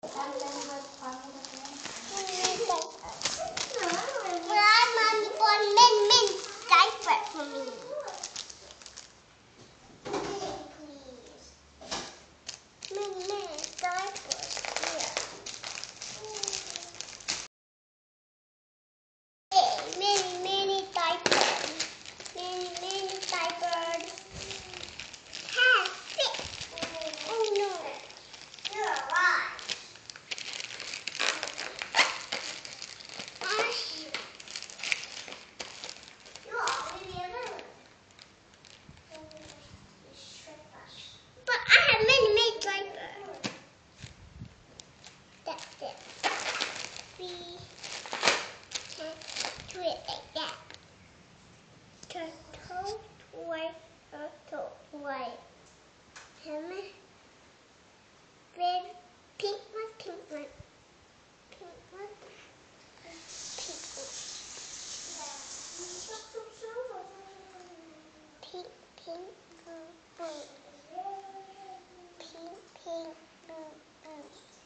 Mommy con min diaper for me. Min diaper here. Mini diapers. Mini diapers. Have fit. Oh no. You're right. But I have mini diapers. That's it. We can do it like that. Turtle toy, turtle toy. Red, pink one, pink one. Pink one, pink one. Pink, pink, blue, blue. Pink, pink, blue, blue.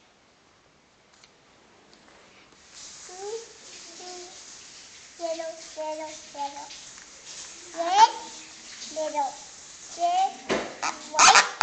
Blue, blue. Yellow, yellow, yellow. Red, yellow. Red, white.